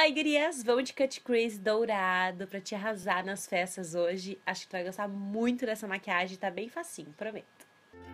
Oi, gurias! Vamos de cut crease dourado pra te arrasar nas festas hoje. Acho que tu vai gostar muito dessa maquiagem, tá bem facinho, prometo.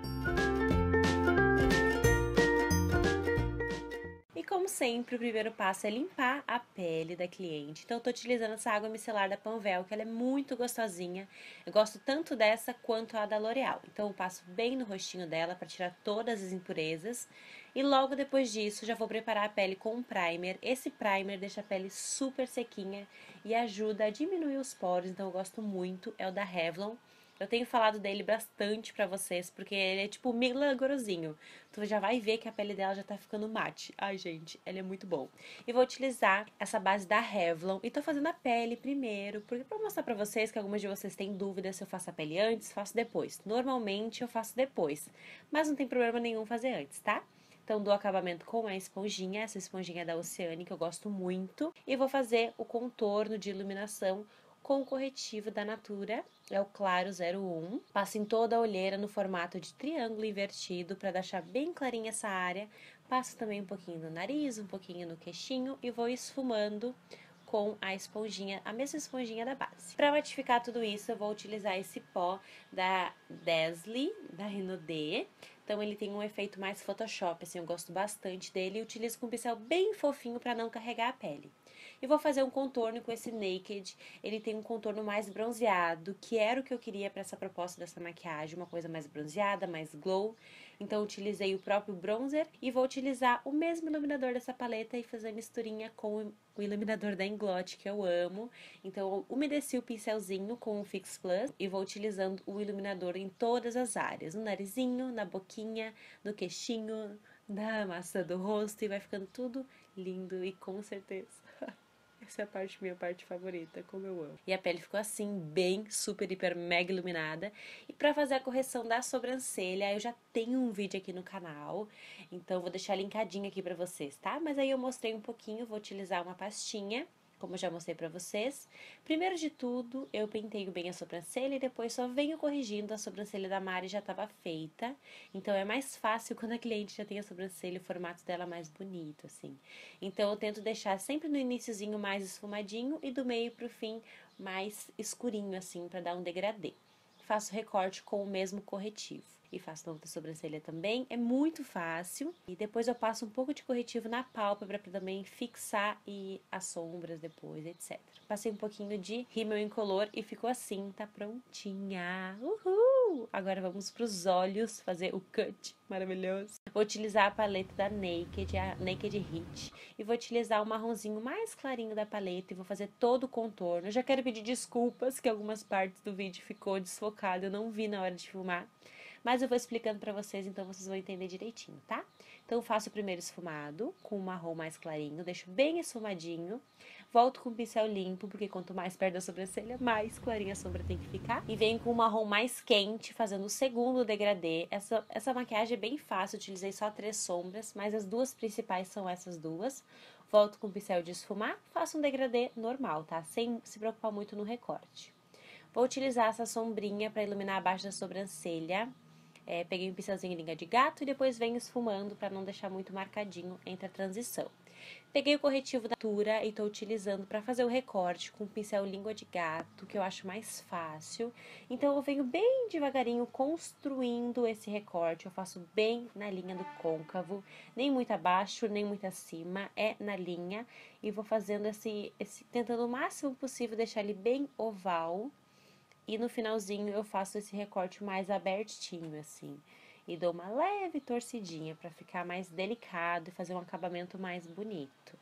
E como sempre, o primeiro passo é limpar a pele da cliente. Então eu tô utilizando essa água micelar da Panvel, que ela é muito gostosinha. Eu gosto tanto dessa quanto a da L'Oreal. Então eu passo bem no rostinho dela para tirar todas as impurezas. E logo depois disso, já vou preparar a pele com um primer. Esse primer deixa a pele super sequinha e ajuda a diminuir os poros, então eu gosto muito. É o da Revlon. Eu tenho falado dele bastante pra vocês, porque ele é tipo milagrosinho. Tu já vai ver que a pele dela já tá ficando mate. Ai, gente, ele é muito bom. E vou utilizar essa base da Revlon. E tô fazendo a pele primeiro, porque pra mostrar pra vocês que algumas de vocês têm dúvidas se eu faço a pele antes, faço depois. Normalmente eu faço depois, mas não tem problema nenhum fazer antes, tá? Então, dou acabamento com a esponjinha, essa esponjinha é da Oceane, que eu gosto muito. E vou fazer o contorno de iluminação com o corretivo da Natura, é o Claro 01. Passo em toda a olheira no formato de triângulo invertido para deixar bem clarinha essa área. Passo também um pouquinho no nariz, um pouquinho no queixinho e vou esfumando com a esponjinha, a mesma esponjinha da base. Para matificar tudo isso, eu vou utilizar esse pó da Dazzle, da Renaudet. Então ele tem um efeito mais Photoshop, assim, eu gosto bastante dele e utilizo com um pincel bem fofinho para não carregar a pele. E vou fazer um contorno com esse Naked, ele tem um contorno mais bronzeado, que era o que eu queria para essa proposta dessa maquiagem, uma coisa mais bronzeada, mais glow. Então utilizei o próprio bronzer e vou utilizar o mesmo iluminador dessa paleta e fazer a misturinha com o iluminador da Inglot, que eu amo. Então eu umedeci o pincelzinho com o Fix Plus e vou utilizando o iluminador em todas as áreas, no narizinho, na boquinha, no queixinho, na maçã do rosto e vai ficando tudo lindo e com certeza essa é a minha parte favorita, como eu amo. E a pele ficou assim, bem, super, hiper, mega iluminada. E pra fazer a correção da sobrancelha, eu já tenho um vídeo aqui no canal. Então, vou deixar linkadinho aqui pra vocês, tá? Mas aí eu mostrei um pouquinho, vou utilizar uma pastinha, como eu já mostrei pra vocês. Primeiro de tudo, eu penteio bem a sobrancelha e depois só venho corrigindo. A sobrancelha da Mari já estava feita, então é mais fácil quando a cliente já tem a sobrancelha, o formato dela mais bonito, assim. Então eu tento deixar sempre no iniciozinho mais esfumadinho e do meio pro fim mais escurinho, assim, pra dar um degradê. Faço recorte com o mesmo corretivo. E faço na outra sobrancelha também, é muito fácil. E depois eu passo um pouco de corretivo na pálpebra para também fixar e as sombras depois, etc. Passei um pouquinho de rímel incolor e ficou assim, tá prontinha. Uhul! Agora vamos pros olhos, fazer o cut maravilhoso. Vou utilizar a paleta da Naked, a Naked Heat. E vou utilizar o marronzinho mais clarinho da paleta e vou fazer todo o contorno. Eu já quero pedir desculpas que algumas partes do vídeo ficou desfocado, eu não vi na hora de filmar. Mas eu vou explicando pra vocês, então vocês vão entender direitinho, tá? Então eu faço o primeiro esfumado com o marrom mais clarinho, deixo bem esfumadinho. Volto com o pincel limpo, porque quanto mais perto da sobrancelha, mais clarinha a sombra tem que ficar. E venho com o marrom mais quente, fazendo o segundo degradê. Essa maquiagem é bem fácil, utilizei só 3 sombras, mas as duas principais são essas duas. Volto com o pincel de esfumar, faço um degradê normal, tá? Sem se preocupar muito no recorte. Vou utilizar essa sombrinha para iluminar abaixo da sobrancelha. Peguei um pincelzinho em linha de gato e depois venho esfumando para não deixar muito marcadinho entre a transição. Peguei o corretivo da Natura e estou utilizando para fazer o recorte com o pincel língua de gato, que eu acho mais fácil. Então eu venho bem devagarinho construindo esse recorte, eu faço bem na linha do côncavo, nem muito abaixo, nem muito acima, é na linha. E vou fazendo tentando o máximo possível deixar ele bem oval. E no finalzinho eu faço esse recorte mais abertinho, assim. E dou uma leve torcidinha pra ficar mais delicado e fazer um acabamento mais bonito.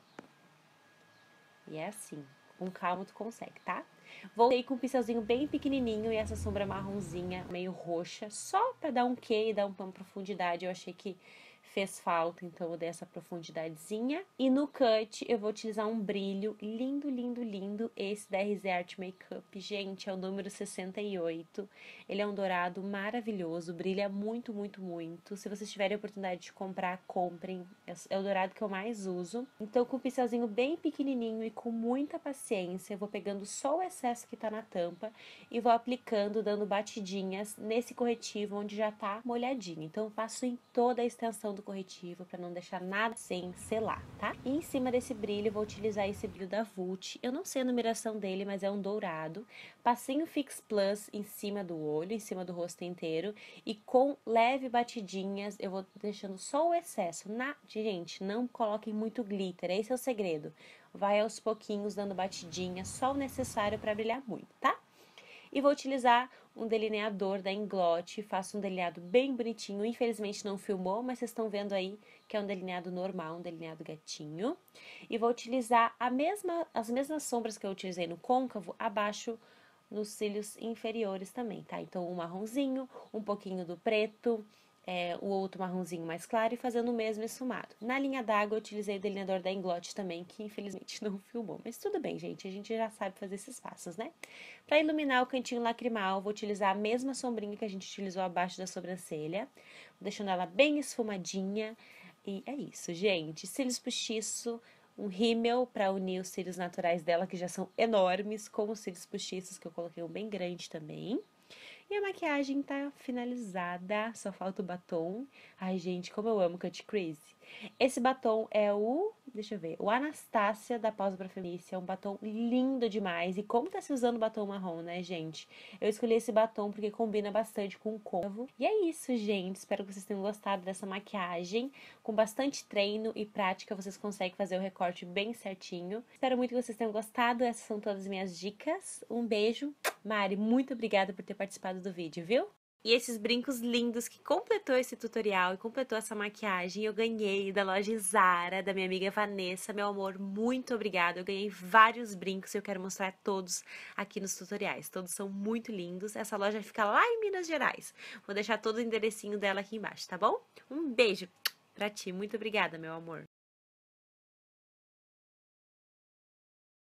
E é assim, com calma tu consegue, tá? Voltei com um pincelzinho bem pequenininho e essa sombra marronzinha meio roxa, só pra dar um quê e dar uma profundidade. Eu achei que fez falta, então eu dei essa profundidadezinha. E no cut eu vou utilizar um brilho lindo, lindo, lindo, esse da RZ Art Makeup. Gente, é o número 68. Ele é um dourado maravilhoso, brilha muito, muito, muito. Se vocês tiverem a oportunidade de comprar, comprem. É o dourado que eu mais uso. Então, com o pincelzinho bem pequenininho e com muita paciência, eu vou pegando só o excesso que tá na tampa e vou aplicando, dando batidinhas nesse corretivo onde já tá molhadinho. Então, eu passo em toda a extensão do corretivo para não deixar nada sem selar, tá? E em cima desse brilho, eu vou utilizar esse brilho da Vult. Eu não sei a numeração dele, mas é um dourado. Passinho Fix Plus em cima do olho, em cima do rosto inteiro. E com leve batidinhas, eu vou deixando só o excesso. Gente, não coloquem muito glitter, esse é o segredo. Vai aos pouquinhos dando batidinha, só o necessário para brilhar muito, tá? E vou utilizar um delineador da Inglot, faço um delineado bem bonitinho, infelizmente não filmou, mas vocês estão vendo aí que é um delineado normal, um delineado gatinho. E vou utilizar as mesmas sombras que eu utilizei no côncavo, abaixo nos cílios inferiores também, tá? Então, um marronzinho, um pouquinho do preto, o outro marronzinho mais claro e fazendo o mesmo esfumado. Na linha d'água eu utilizei o delineador da Inglot também, que infelizmente não filmou, mas tudo bem, gente, a gente já sabe fazer esses passos, né? Para iluminar o cantinho lacrimal, vou utilizar a mesma sombrinha que a gente utilizou abaixo da sobrancelha, deixando ela bem esfumadinha. E é isso, gente. Cílios postiço, um rímel para unir os cílios naturais dela, que já são enormes, com os cílios postiços, que eu coloquei um bem grande também. E a maquiagem tá finalizada, só falta o batom. Ai, gente, como eu amo Cut Crease. Esse batom é deixa eu ver, o Anastasia da Pausa pra Felícia. É um batom lindo demais. E como tá se usando batom marrom, né, gente? Eu escolhi esse batom porque combina bastante com o côncavo. E é isso, gente. Espero que vocês tenham gostado dessa maquiagem. Com bastante treino e prática, vocês conseguem fazer o recorte bem certinho. Espero muito que vocês tenham gostado. Essas são todas as minhas dicas. Um beijo. Mari, muito obrigada por ter participado do vídeo, viu? E esses brincos lindos que completou esse tutorial e completou essa maquiagem, eu ganhei da loja Zara, da minha amiga Vanessa. Meu amor, muito obrigada. Eu ganhei vários brincos e eu quero mostrar todos aqui nos tutoriais. Todos são muito lindos. Essa loja fica lá em Minas Gerais. Vou deixar todo o enderecinho dela aqui embaixo, tá bom? Um beijo pra ti. Muito obrigada, meu amor.